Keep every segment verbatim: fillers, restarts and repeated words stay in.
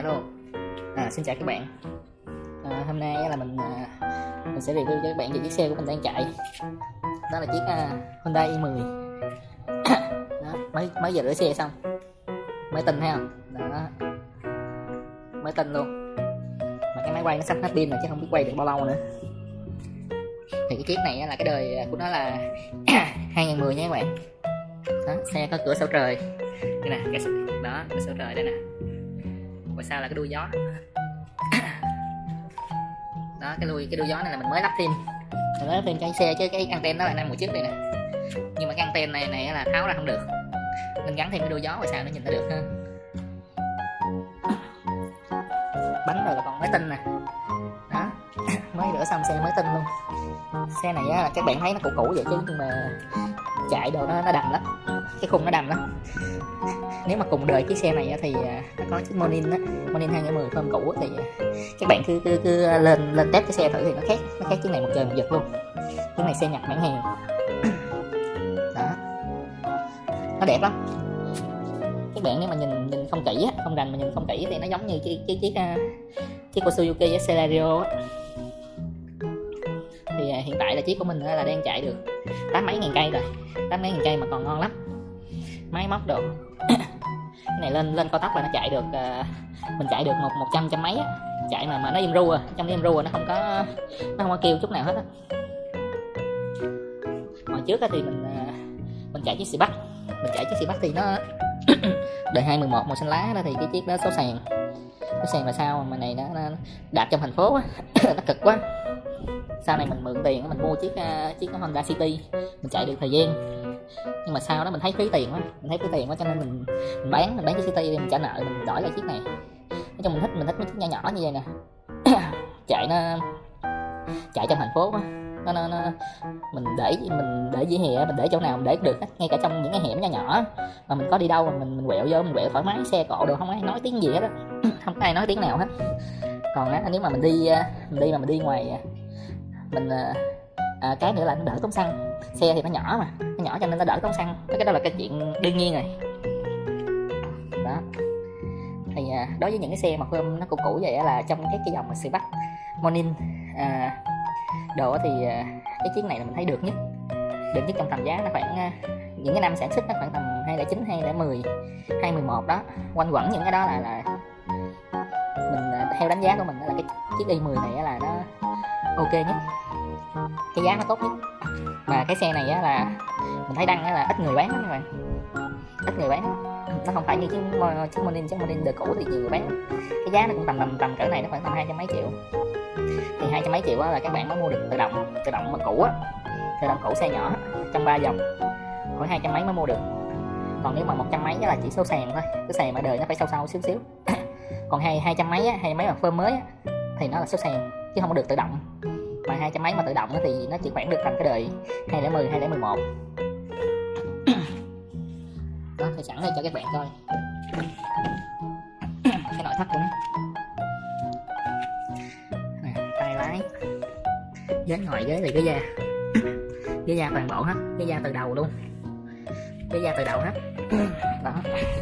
Alo, à, xin chào các bạn. À, hôm nay là mình à, mình sẽ review cho các bạn về chiếc xe của mình đang chạy. Đó là chiếc à, Honda i mười. Đó, mới mới giờ rửa xe xong, mới tinh thấy không? Đó, mới tinh luôn. Mà cái máy quay nó sắp hết pin rồi chứ không biết quay được bao lâu nữa. Thì cái chiếc này là cái đời của nó là hai nghìn mười nha các bạn. Đó, xe có cửa sổ trời. Đây nè, cái đó, cửa sổ trời đây nè. Ngoài sau là cái đuôi gió. Đó, cái đuôi cái đuôi gió này là mình mới lắp thêm. Mình mới lắp thêm cái xe chứ cái anten đó là nằm ở trước đây nè. Nhưng mà cái anten này này là tháo ra không được. Nên gắn thêm cái đuôi gió ngoài sau nó nhìn nó được hơn. Bánh rồi là còn mới tinh nè. Đó, mới rửa xong xe mới tinh luôn. Xe này á, các bạn thấy nó cũ cũ vậy chứ nhưng mà chạy đồ nó nó đầm lắm, cái khung nó đầm lắm. Nếu mà cùng đời chiếc xe này thì nó có chiếc Morning á, Morning hai nghìn mười form cũ thì các bạn cứ cứ cứ lên lên test cái xe thử thì nó khác, nó khác chiếc này một trời một vực luôn. Chiếc này xe nhập bản hàng. Đó, nó đẹp lắm. Các bạn nếu mà nhìn nhìn không kỹ á, không rành mà nhìn không kỹ thì nó giống như chiếc chiếc chiếc chiếc của Suzuki Celerio á. Thì hiện tại là chiếc của mình là đang chạy được tám mấy ngàn cây rồi, tám mấy ngàn cây mà còn ngon lắm, máy móc đồ. Cái này lên lên cao tốc là nó chạy được, mình chạy được một một trăm trăm mấy á, chạy mà mà nó im ru à, trong nó im ru à, nó không có nó không có kêu chút nào hết á. Hồi trước thì mình mình chạy chiếc xì bắc, mình chạy chiếc xì bắc thì nó đời hai mười một màu xanh lá đó, thì cái chiếc đó số sàn, số sàn là sao mà này nó, nó đạp trong thành phố á. Nó cực quá. Sau này mình mượn tiền mình mua chiếc uh, chiếc Honda City, mình chạy được thời gian. Nhưng mà sau đó mình thấy phí tiền quá, mình thấy phí tiền quá cho nên mình, mình bán mình bán chiếc City mình trả nợ, mình đổi lại chiếc này. Nói chung mình thích mình thích mấy chiếc nhỏ nhỏ như vậy nè. Chạy nó chạy trong thành phố quá. Nó, nó, nó mình để mình để vỉa hè, mình để chỗ nào mình để được, ngay cả trong những cái hẻm nhỏ nhỏ mà mình có đi đâu mình mình quẹo vô mình quẹo thoải mái, xe cộ đồ không ai nói tiếng gì hết á. Không có ai nói tiếng nào hết. Còn á, nếu mà mình đi mình đi mà mình đi ngoài mình à, cái nữa là nó đỡ tốn xăng. Xe thì nó nhỏ mà nó nhỏ cho nên nó đỡ tốn xăng, cái đó là cái chuyện đương nhiên rồi. Đó thì à, đối với những cái xe mà form nó cũ cũ vậy là trong cái cái dòng xì bắc Morning à, đồ thì à, cái chiếc này là mình thấy được nhất, được nhất trong tầm giá. Nó khoảng à, những cái năm sản xuất nó khoảng tầm hai không chín, hai không mười, hai mười một đó, quanh quẩn những cái đó là là mình à, theo đánh giá của mình là cái chiếc i mười này là nó ok nhất, cái giá nó tốt nhất. Mà cái xe này á là mình thấy đăng á là ít người bán lắm các bạn, ít người bán. Nó không phải như chiếc chiếc Morning, chiếc Morning đời cũ thì nhiều người bán. Cái giá nó cũng tầm tầm tầm cỡ này, nó khoảng tầm hai trăm mấy triệu. Thì hai trăm mấy triệu á là các bạn mới mua được tự động, tự động mà cũ á, tự động cũ xe nhỏ trong ba dòng, khoảng hai trăm mấy mới mua được. Còn nếu mà một trăm mấy là chỉ số sàn thôi, cái sàn mà đời nó phải sâu sâu xíu xíu. Còn hai hai trăm mấy á, hai mấy mà form mới á, thì nó là số sàn chứ không có được tự động. Mà hai trăm mấy mà tự động thì nó chỉ khoảng được tầm cái đời hai không mười, hai không mười một. Đó, thì sẵn đây cho các bạn coi cái nội thất của nó nè, tay lái, ghế ngồi, ghế thì ghế da, ghế da toàn bộ hết, ghế da từ đầu luôn, ghế da từ đầu hết. Đó,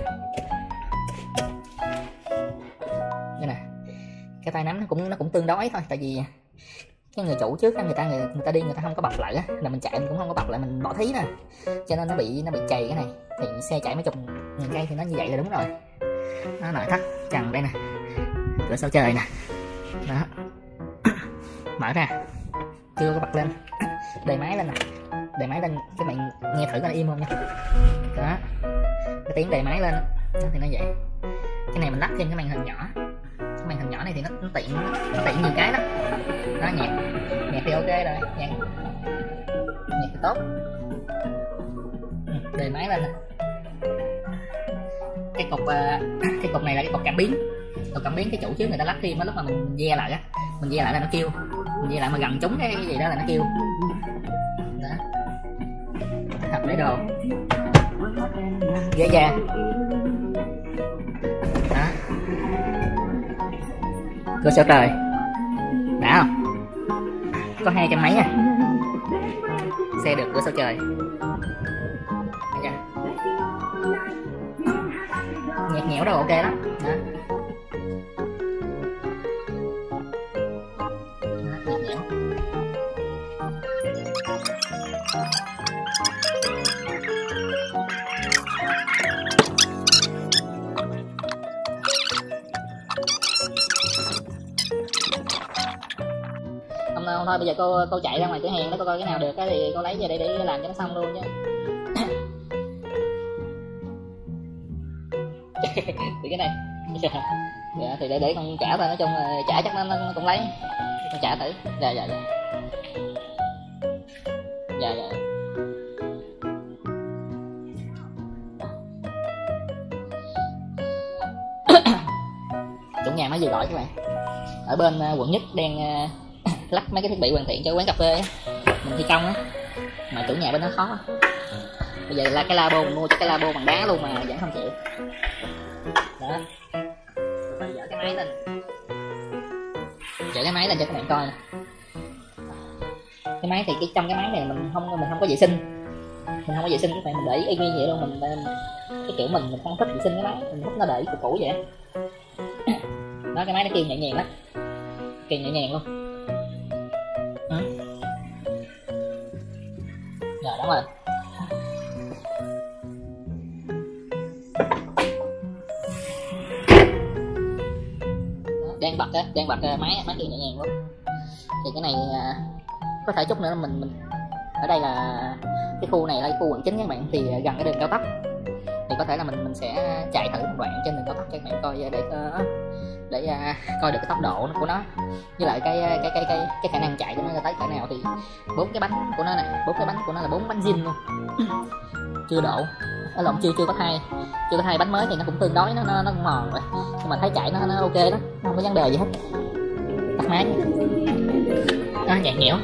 đây nè, cái tay nắm nó cũng nó cũng tương đối thôi, tại vì cái người chủ trước người ta người, người ta đi người ta không có bọc lại á, là mình chạy mình cũng không có bọc lại, mình bỏ thí nè, cho nên nó bị nó bị chày cái này. Thì xe chạy mấy chục ngàn cây thì nó như vậy là đúng rồi. Nó nội thất trần đây nè, cửa sổ trời nè, đó mở ra chưa có bật lên, đề máy lên nè, đề máy lên các bạn nghe thử coi nó im không nha. Đó, cái tiếng đề máy lên đó, thì nó vậy. Cái này mình lắp thêm cái màn hình nhỏ, cái màn hình nhỏ này thì nó, nó tiện nó tiện nhiều cái lắm. Đó, nhạc nhạc thì ok rồi, nhạc nhạc thì tốt. Ừ, đề máy lên nè. Cái cục uh, cái cục này là cái cục cảm biến, cục cảm biến cái chủ trước người ta lắp thêm á, lúc mà mình ve lại á, mình ve lại là nó kêu, mình ve lại mà gần trúng cái gì đó là nó kêu. Đó, thật lấy đồ ghế da. Đó, cửa sổ trời đã không, có hai trăm mấy à, xe được cửa sổ trời. Nhạc nhẽo đâu ok lắm. Đó, Thôi, thôi bây giờ cô cô chạy ra ngoài cửa hàng đó cô coi cái nào được cái thì cô lấy về đây để làm cho nó xong luôn chứ. Thì cái này dạ, thì để để con trả thôi, nói chung là trả chắc nó, nó cũng lấy, con trả thử. Dạ dạ dạ dạ dạ chủ nhà mới vừa gọi các bạn, ở bên uh, quận nhất đang uh, lắp mấy cái thiết bị hoàn thiện cho quán cà phê á, mình thi công á, mà chủ nhà bên đó khó. Bây giờ là cái labo mình mua cho cái labo bằng đá luôn mà vẫn không chịu. Đó, phải dỡ cái máy lên, dỡ cái máy lên cho các bạn coi nè. Cái máy thì cái trong cái máy này mình không mình không có vệ sinh, mình không có vệ sinh các bạn, mình để y nguyên vậy luôn. Mình cái kiểu mình mình không thích vệ sinh cái máy, mình thích nó để cũ cũ vậy. Đó, cái máy nó kêu nhẹ nhàng lắm, kêu nhẹ nhàng luôn. Ừ. Rồi đúng rồi. Đang bật á, đang bật máy máy kêu nhẹ nhàng luôn. Thì cái này có thể chút nữa mình mình ở đây là cái khu này là cái khu quận chín các bạn, thì gần cái đường cao tốc, thì có thể là mình mình sẽ chạy thử một đoạn trên đường cao tốc cho các bạn coi để để, để uh, coi được cái tốc độ của nó, với lại cái cái cái cái cái khả năng chạy của nó tới cỡ nào. Thì bốn cái bánh của nó nè, bốn cái bánh của nó là bốn bánh zin luôn, chưa độ, ở lộn chưa chưa có thay, chưa có thay bánh mới thì nó cũng tương đối nó nó nó cũng mòn rồi, nhưng mà thấy chạy nó nó ok đó, không có vấn đề gì hết. Tắt máy à, nhạt nhẽo.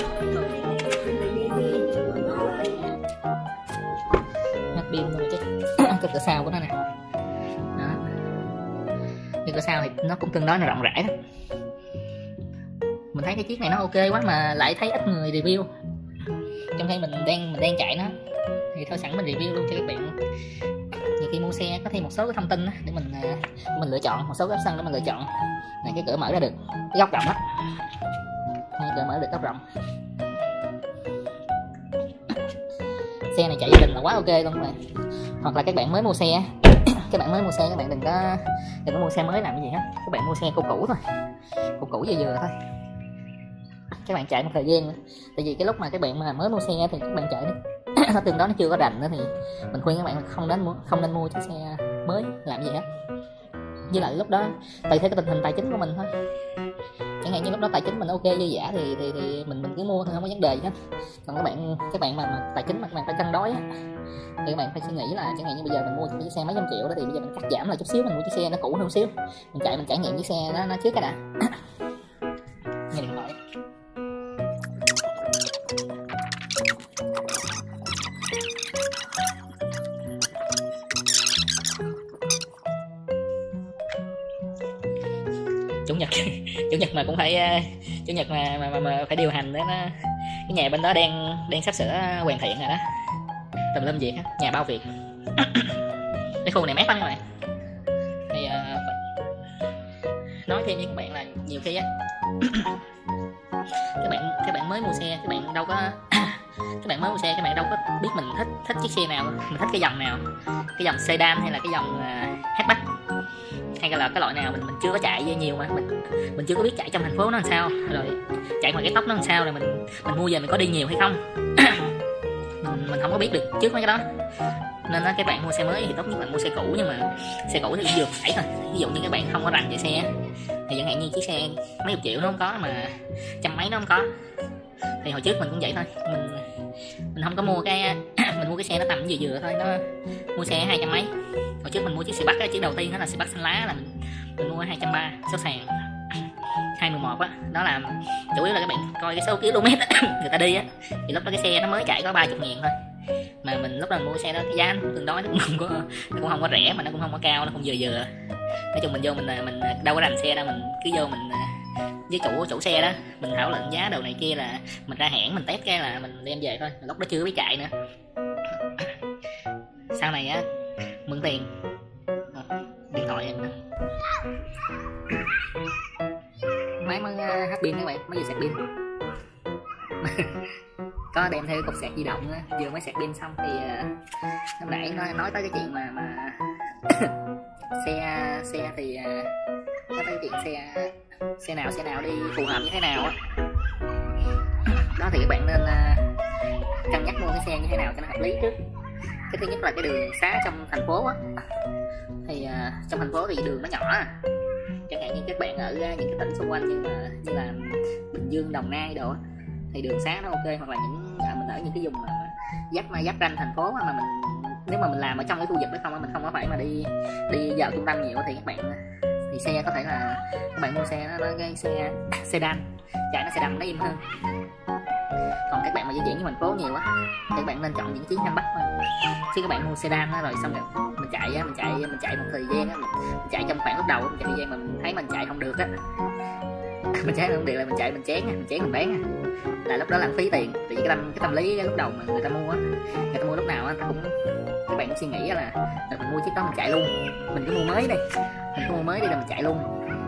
Hết pin luôn chứ. Cái cửa sau của nó nè, đó, cái cửa sau thì nó cũng tương đối là rộng rãi đó. Mình thấy cái chiếc này nó ok quá mà lại thấy ít người review, trong khi mình đang mình đang chạy nó thì thôi sẵn mình review luôn cho các bạn. Nhiều khi mua xe có thêm một số cái thông tin đó, để mình để mình lựa chọn một số cái option để mình lựa chọn. Này, cái cửa mở ra được, cái góc rộng đó, này, cửa mở được góc rộng. Xe này chạy gia đình là quá ok luôn các bạn. Hoặc là các bạn mới mua xe, các bạn mới mua xe các bạn đừng có đừng có mua xe mới làm cái gì hết, các bạn mua xe cũ cũ thôi, cũ cũ vừa vừa thôi, các bạn chạy một thời gian nữa. Tại vì cái lúc mà các bạn mà mới mua xe thì các bạn chạy đi nó tương đối nó chưa có rành nữa, thì mình khuyên các bạn là không đến mua không nên mua chiếc xe mới làm gì hết. Với lại lúc đó tùy theo cái tình hình tài chính của mình thôi, chẳng hạn như lúc đó tài chính mình ok dư dả thì thì, thì mình mình cứ mua thôi, không có vấn đề gì hết. Còn các bạn các bạn mà, mà tài chính mà các bạn phải cân đối á, thì các bạn phải suy nghĩ là chẳng hạn như bây giờ mình mua chiếc xe mấy trăm triệu đó, thì bây giờ mình cắt giảm lại chút xíu, mình mua chiếc xe nó cũ hơn xíu, mình chạy mình trải nghiệm chiếc xe nó nó trước cái đã. Nghe điện thoại. Chủ nhật chủ nhật mà cũng phải chủ nhật mà mà, mà, mà phải điều hành đó, nó cái nhà bên đó đang đang sắp sửa hoàn thiện rồi đó, tùm lum việc á, nhà bao việc. Cái khu này mát lắm các bạn. Thì uh, nói thêm với các bạn là nhiều khi á các bạn các bạn mới mua xe, các bạn đâu có các bạn mới mua xe các bạn đâu có biết mình thích thích chiếc xe nào, mình thích cái dòng nào, cái dòng sedan hay là cái dòng uh, hatchback, hay là cái loại nào mình mình chưa có chạy nhiều, mà mình mình chưa có biết chạy trong thành phố nó làm sao, rồi chạy ngoài cái tốc nó làm sao, rồi mình mình mua về mình có đi nhiều hay không. mình, mình không có biết được trước mấy cái đó, nên đó, các bạn mua xe mới thì tốt nhất là mua xe cũ, nhưng mà xe cũ thì vừa phải thôi. Ví dụ như các bạn không có rành về xe thì chẳng hạn như chiếc xe mấy chục triệu nó không có, mà trăm mấy nó không có, thì hồi trước mình cũng vậy thôi, mình mình không có mua cái mình mua cái xe nó tầm vừa vừa thôi, nó mua xe hai trăm mấy. Hồi trước mình mua chiếc xe Bắc á, chiếc đầu tiên đó là xe Bắc xanh lá, là mình, mình mua hai trăm ba mươi số sàn hai mười một á. Đó là chủ yếu là các bạn coi cái số km người ta đi á, thì lúc đó cái xe nó mới chạy có ba mươi ngàn thôi, mà mình lúc đó mình mua xe đó cái giá nó cũng tương đối, nó cũng không có nó cũng không có rẻ mà nó cũng không có cao, nó cũng vừa vừa. Nói chung mình vô mình mình đâu có rành xe đâu, mình cứ vô mình với chủ chủ xe đó mình thảo luận giá đầu này kia, là mình ra hãng mình test cái là mình đem về thôi, lúc đó chưa biết chạy nữa. Sau này á mượn tiền điện thoại em máy mới hết pin các bạn, mới vừa sạc pin. Có đem theo cục sạc di động nữa, vừa mới sạc pin xong thì lúc nãy nói nói tới cái chuyện mà mà xe xe thì nói tới cái chuyện xe xe nào xe nào đi phù hợp như thế nào á. thì các bạn nên uh, cân nhắc mua cái xe như thế nào cho nó hợp lý trước. Cái thứ nhất là cái đường xá trong thành phố á, thì uh, trong thành phố thì đường nó nhỏ, chẳng hạn như các bạn ở uh, những cái tỉnh xung quanh như mà như là Bình Dương, Đồng Nai đồ thì đường xá nó ok, hoặc là những uh, mình ở những cái vùng mà giáp giáp ranh thành phố mà mình nếu mà mình làm ở trong cái khu vực đó không, mình không có phải mà đi đi vào trung tâm nhiều thì các bạn thì xe có thể là các bạn mua xe nó, nó cái xe sedan chạy nó sẽ đầm nó im hơn. Còn các bạn mà di chuyển với thành phố nhiều á thì các bạn nên chọn những chiếc hatchback thôi, chứ các bạn mua sedan đó rồi xong rồi mình chạy á, mình chạy mình chạy một thời gian á, mình chạy trong khoảng lúc đầu mình chạy thời gian mà mình thấy mình chạy không được á mình chạy không được là mình chạy mình chán mình chán mình bán là lúc đó lãng phí tiền. Tại vì cái tâm cái tâm lý cái lúc đầu mà người ta mua á, người ta mua lúc nào á cũng các bạn cũng suy nghĩ là mình mua chiếc đó mình chạy luôn, mình cứ mua mới đi mình cứ mua mới đi là mình chạy luôn.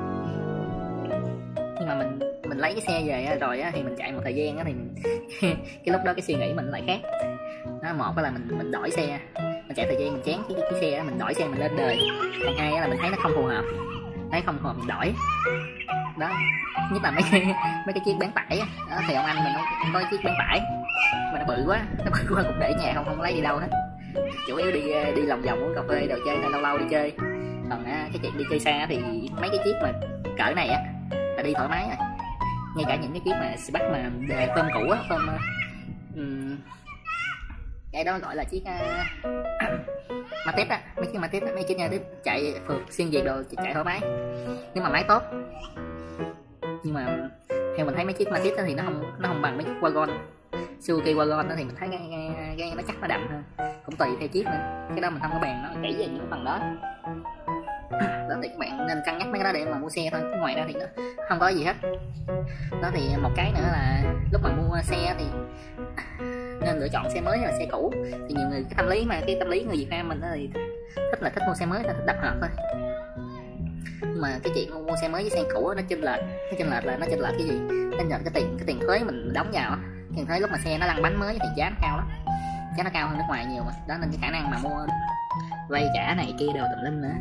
Nhưng mà mình mình lấy cái xe về rồi á thì mình chạy một thời gian á thì mình, cái lúc đó cái suy nghĩ mình lại khác. Đó, một là mình mình đổi xe, mình chạy thời gian mình chán cái, cái xe đó, mình đổi xe mình lên đời. Còn hai là mình thấy nó không phù hợp, thấy không phù hợp mình đổi. Đó, nhất là mấy cái mấy cái chiếc bán tải á, đó, thì ông anh mình nó có chiếc bán tải mà nó bự quá, nó bự quá cũng để nhà không không lấy đi đâu hết, chủ yếu đi đi lòng vòng uống cà phê đồ chơi, lâu lâu đi chơi. Còn á, cái chuyện đi chơi xa thì mấy cái chiếc mà cỡ này á là đi thoải mái rồi. Ngay cả những cái chiếc mà bắt mà đề phơm cũ á, phơm um, cái đó gọi là chiếc uh, Matic á, mấy chiếc Matic á, mấy chiếc Matic chạy phượt xuyên việt đồ chạy thoải mái nếu mà máy tốt. Nhưng mà theo mình thấy mấy chiếc Matic thì nó không nó không bằng mấy chiếc Wagon, Suzuki Wagon đó thì mình thấy cái, cái, cái nó chắc nó đậm hơn, cũng tùy theo chiếc nữa, cái đó mình không có bàn nó kỹ về những phần đó. Đó thì các bạn nên cân nhắc mấy cái đó để mà mua xe thôi, chứ ngoài ra thì nó không có gì hết. Đó thì một cái nữa là lúc mà mua xe thì nên lựa chọn xe mới hay là xe cũ. Thì nhiều người cái tâm lý mà cái tâm lý người Việt Nam mình đó thì thích là thích mua xe mới, là thích đập hợp thôi. Nhưng mà cái chuyện mua xe mới với xe cũ đó, nó chênh lệch, cái chênh lệch là nó chênh lệch cái gì? Chênh lệch cái tiền cái tiền thuế mình đóng vào, tiền thuế lúc mà xe nó lăn bánh mới thì giá nó cao lắm, giá nó cao hơn nước ngoài nhiều mà. Đó nên cái khả năng mà mua vay trả này kia đều tùm lum nữa.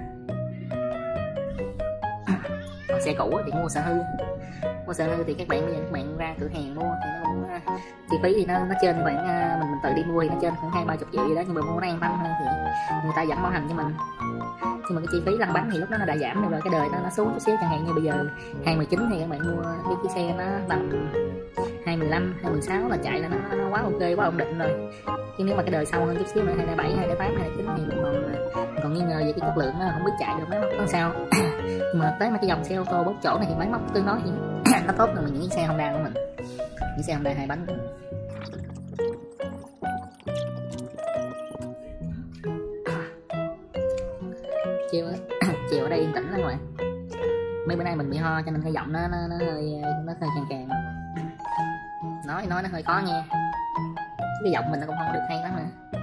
Còn xe cũ thì mua sở hư, mua sở hư thì các bạn bây giờ các bạn ra cửa hàng mua thì nó cũng chi phí thì nó nó trên khoảng mình mình tự đi mua thì nó trên khoảng hai ba chục triệu gì đó, nhưng mà mua nó an tâm hơn thì người ta vẫn bảo hành cho mình. Nhưng mà cái chi phí lăn bánh thì lúc đó nó đã giảm rồi, cái đời nó nó xuống chút xíu. Chẳng hạn như bây giờ hai mười chín thì các bạn mua cái chiếc xe nó tầm hai mười lăm, hai mười sáu là chạy là nó, nó quá ok, quá ổn định rồi. Chứ nếu mà cái đời sau hơn chút xíu nữa, hai bảy, hai tám, hai chín thì mình còn còn nghi ngờ về cái chất lượng nó không biết chạy được máy móc nó sao. Nhưng mà tới mà cái dòng xe ô tô bốn chỗ này thì máy móc tương đối thì nó tốt hơn những xe Honda của mình, những xe Honda hai bánh. Chiều chiều ở đây yên tĩnh lắm rồi. Mấy bữa nay mình bị ho cho nên cái giọng nó nó, nó hơi nó hơi khàn khàn, nói nói nó hơi khó nghe, cái giọng mình nó cũng không được hay lắm nữa.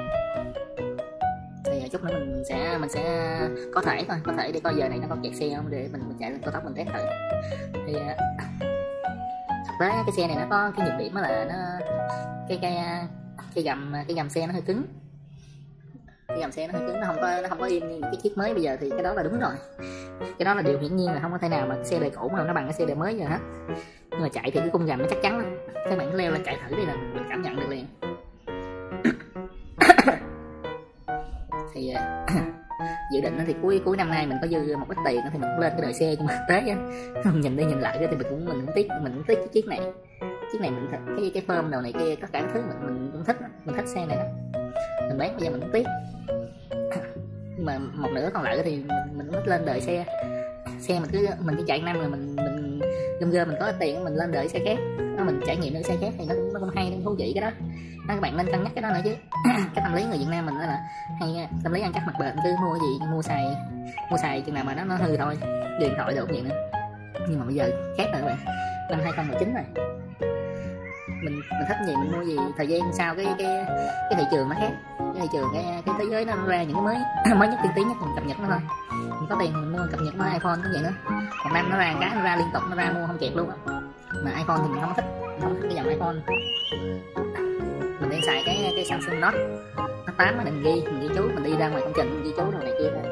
Thì chút nữa mình sẽ mình sẽ có thể thôi, có thể để coi giờ này nó có kẹt xe không để mình, mình chạy lên cao tốc mình test thử. Thì thực tế cái xe này nó có cái nhược điểm đó là nó cái cái cái gầm cái gầm xe nó hơi cứng, cái gầm xe nó hơi cứng, nó không có nó không có im như những cái chiếc mới bây giờ. Thì cái đó là đúng rồi, cái đó là điều hiển nhiên là không có thể nào mà xe đời cũ mà nó bằng cái xe đời mới giờ hết. Nhưng mà chạy thì cái khung gầm nó chắc chắn lắm, các bạn cứ leo lên chạy thử đi là mình cảm nhận được liền. Thì dự định thì cuối cuối năm nay mình có dư một ít tiền thì mình cũng lên cái đời xe, nhưng mà tế nhìn đi nhìn lại thì mình cũng mình cũng tiếc mình cũng tiếc cái chiếc này, chiếc này mình thích cái cái phơm đầu này kia tất cả các thứ mình mình cũng thích, mình thích xe này đó. Mình bán bây giờ mình cũng tiếc. Nhưng mà một nửa còn lại thì mình, mình cũng thích lên đời xe, xe mình cứ mình cứ chạy năm rồi mình mình gom gom mình có tiền mình lên đời xe khác, nó mình trải nghiệm đời xe khác thì nó cũng nó cũng hay, nó cũng thú vị cái đó. Đó, các bạn nên cân nhắc cái đó nữa chứ. Cái tâm lý người Việt Nam mình đó là hay tâm lý ăn chắc mặc bền, cứ mua cái gì mua xài mua xài chừng nào mà nó nó hư thôi, điện thoại được vậy nữa. Nhưng mà bây giờ khác rồi các bạn, năm hai không một chín rồi, mình mình thích gì mình mua gì. Thời gian sau cái cái cái thị trường nó khác, cái thị trường cái cái thế giới nó ra những cái mới mới nhất tiên tiến nhất mình cập nhật nó thôi. Mình có tiền mình mua cập nhật nó iPhone cũng vậy nữa, một năm nó ra cái nó ra liên tục, nó ra mua không kịp luôn á. Mà iPhone thì mình không thích, mình không thích cái dòng iPhone. Mình đang xài cái cái Samsung Note Note tám mà mình ghi mình ghi chú, mình đi ra ngoài công trình mình ghi chú đồ này kia thôi.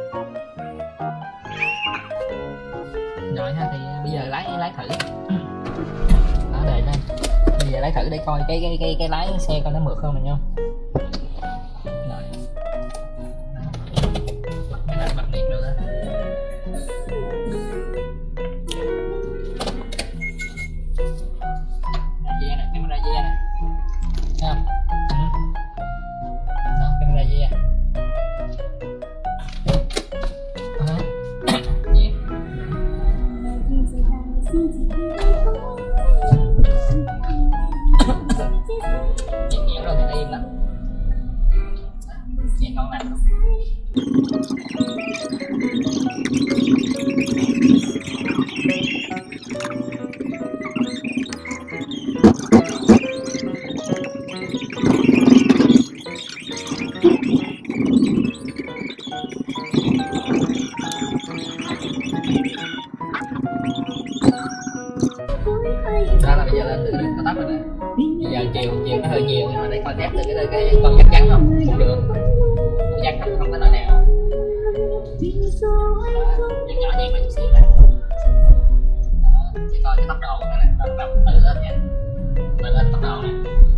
Rồi ha, thì bây giờ lái lái thử. Đó, đề lên bây giờ lấy thử để coi cái cái cái cái lái xe coi nó mượt không này nha. Rồi. Bật cái này bật điện được á. Camera này, camera dè này. Thấy không? Ừ. Đó, camera dè. Đó. Dè. Nhẹ nhàng rồi thì nó im lắm. Nhẹ ngon lành luôn. Đó là bây giờ lên từ đường cao tốc rồi nè. Bây giờ chiều chiều nó hơi nhiều nhưng mà để coi test từ cái cái con dắt chắn không cũng được, con dắt không không có nỗi nào. Dắt nhỏ nhẹ một chút xíu này. Đó, để coi cái tốc độ của nó này, bắt đầu từ lên nha, mình lên tốc độ này.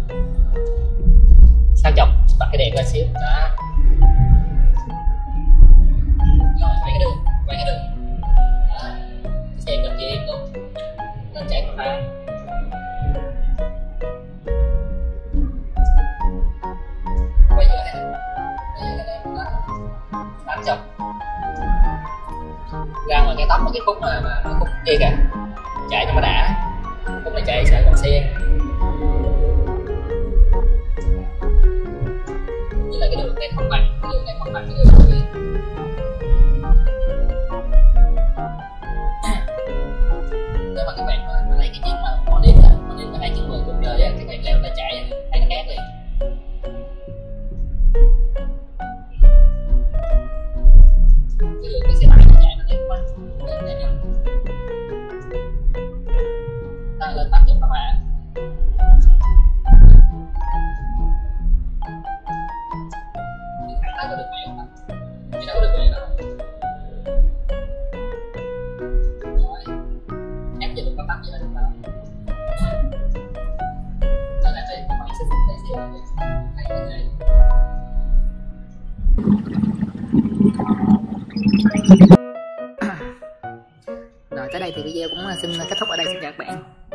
Sao chồng bật cái đèn lên xíu đó. Rồi quay cái đường, quay cái đường. Đó, xe cực kỳ im luôn. Lên chạy một hai. Quay giữa này, quay giữa này, đó, tám chục. Ra ngoài cái tóc một cái khúc mà, mà cái khúc kia kìa, chạy cho nó đã. Khúc này chạy sợ còn xe. Như là cái đường này không bằng, cái đường này không bằng cái đường kia. Nếu mà các bạn mà, mà lấy cái chiếc mà món điếm á, món điếm mà hai chín mười cuộc đời á, các bạn leo ta chạy thấy nó khác liền. Cái đường cái xe tải nó chạy nó đẹp quá, lên đây nha. Ta lên tám chục các bạn. Cái thằng đó có được quẹo không? Chứ đâu có được quẹo đâu. Ép cho được có tắt gì là được đâu. Đó là đây, các bạn sẽ xem thấy xe này thấy cái này. Rồi tới đây thì video cũng xin kết thúc ở đây, xin chào các bạn.